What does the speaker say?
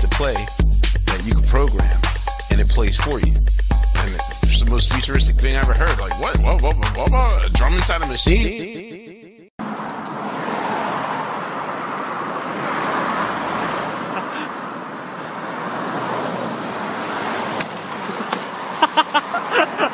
to play that you can program, and it plays for you. And it's the most futuristic thing I ever heard. Like, what? A drum inside a machine? Ha ha ha!